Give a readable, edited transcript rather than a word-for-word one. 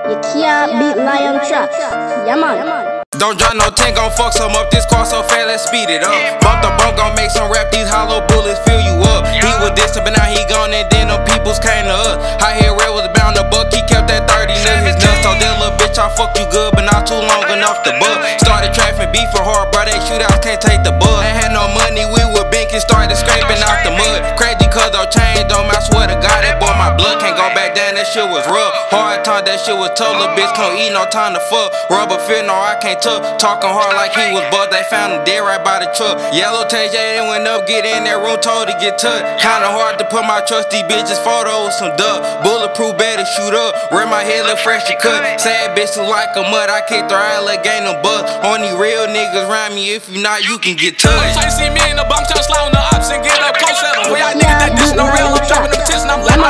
Yakia beat Lion Trap. Yeah, man. Don't drop no 10, gon' fuck some up. This car so fast, let's speed it up. Bump the bump, gon' make some rap. These hollow bullets fill you up. He was distant, but now he gone, and then them peoples came to us. High head red was bound to buck. He kept that 30 near his nuts. Told that little bitch I fuck you good, but not too long enough to buck. Started traffic beef for hard, bro. They shootouts can't take the bug. Ain't had no money, we were binking, started scraping out the mud. Crazy cause our chain don't I swear to God, that boy my blood can't go back down. That shit was rough. Hard time, that shit was told. Little bitch can't eat, no time to fuck. Rubber fit, no I can't tuck. Talking hard like he was buzzed, they found him dead right by the truck. Yellow TJ, they went up, get in that room, told to get touched. Kinda hard to put my trust, these bitches photos, some duck. Bulletproof, better shoot up, wear my head look fresh to cut. Sad bitch look like a mud, I kicked her out like ain't no buzz. Only real niggas around me, if you not, you can get touched. Trying to see me in the bump, tell slide on the ops and get up close at them. For y'all niggas that dish no real, I'm dropping them tits and I'm like